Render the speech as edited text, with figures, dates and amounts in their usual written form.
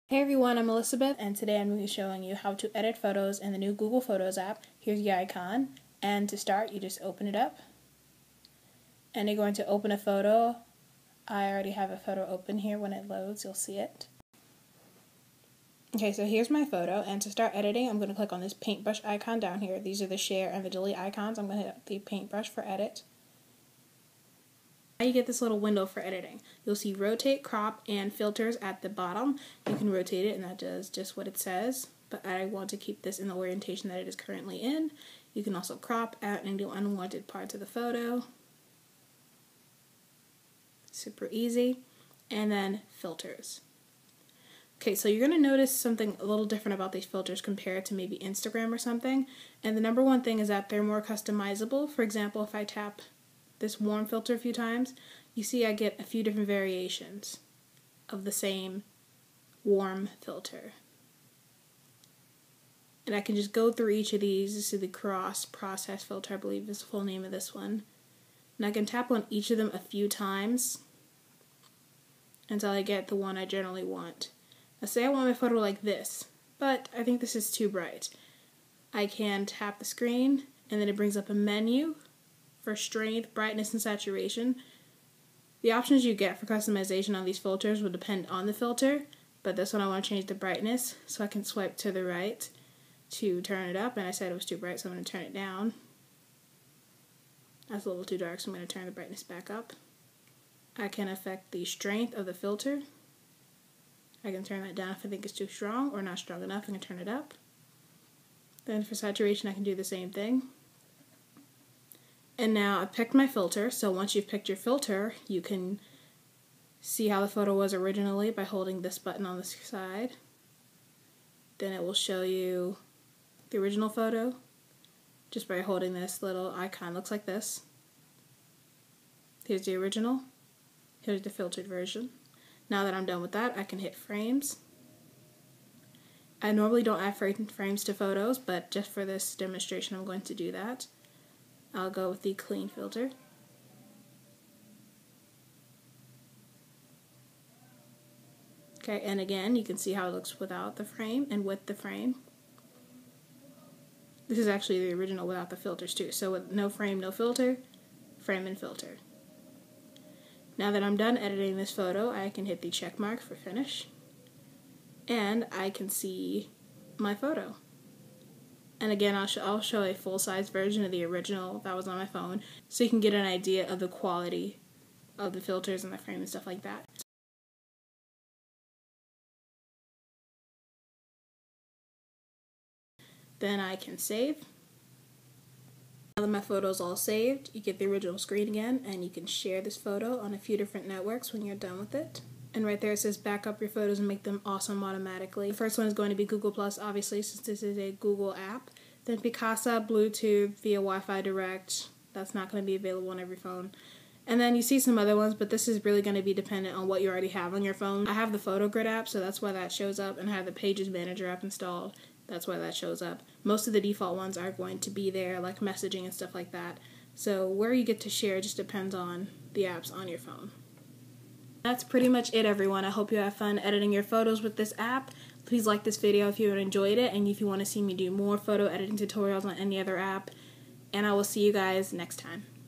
Hey everyone, I'm Elizabeth, and today I'm going to be showing you how to edit photos in the new Google Photos app. Here's the icon, and to start you just open it up, and you're going to open a photo. I already have a photo open here. When it loads you'll see it. Okay, so here's my photo, and to start editing I'm going to click on this paintbrush icon down here. These are the share and the delete icons. I'm going to hit the paintbrush for edit. Now you get this little window for editing. You'll see rotate, crop, and filters at the bottom. You can rotate it and that does just what it says, but I want to keep this in the orientation that it is currently in. You can also crop, add any unwanted parts of the photo. Super easy. And then filters. Okay, so you're going to notice something a little different about these filters compared to maybe Instagram or something. And the number one thing is that they're more customizable. For example, if I tap this warm filter a few times, you see I get a few different variations of the same warm filter. And I can just go through each of these. This is the cross process filter, I believe is the full name of this one. And I can tap on each of them a few times until I get the one I generally want. Now say I want my photo like this, but I think this is too bright. I can tap the screen and then it brings up a menu for strength, brightness, and saturation. The options you get for customization on these filters will depend on the filter, but this one I want to change the brightness, so I can swipe to the right to turn it up, and I said it was too bright, so I'm going to turn it down. That's a little too dark, so I'm going to turn the brightness back up. I can affect the strength of the filter. I can turn that down if I think it's too strong or not strong enough. I can turn it up. Then for saturation I can do the same thing. And now I've picked my filter, so once you've picked your filter, you can see how the photo was originally by holding this button on the side. Then it will show you the original photo just by holding this little icon. Looks like this. Here's the original. Here's the filtered version. Now that I'm done with that, I can hit frames. I normally don't add frames to photos, but just for this demonstration I'm going to do that. I'll go with the clean filter. Okay, and again, you can see how it looks without the frame and with the frame. This is actually the original without the filters too. So with no frame, no filter, frame and filter. Now that I'm done editing this photo, I can hit the check mark for finish. And I can see my photo. And again, I'll show a full-size version of the original that was on my phone, so you can get an idea of the quality of the filters and the frame and stuff like that. Then I can save. Now that my photo is all saved, you get the original screen again, and you can share this photo on a few different networks when you're done with it. And right there it says back up your photos and make them awesome automatically. The first one is going to be Google+, obviously, since this is a Google app. Then Picasa, Bluetooth, via Wi-Fi Direct. That's not going to be available on every phone. And then you see some other ones, but this is really going to be dependent on what you already have on your phone. I have the Photo Grid app, so that's why that shows up, and I have the Pages Manager app installed. That's why that shows up. Most of the default ones are going to be there, like messaging and stuff like that. So where you get to share just depends on the apps on your phone. That's pretty much it, everyone. I hope you have fun editing your photos with this app. Please like this video if you enjoyed it, and if you want to see me do more photo editing tutorials on any other app. And I will see you guys next time.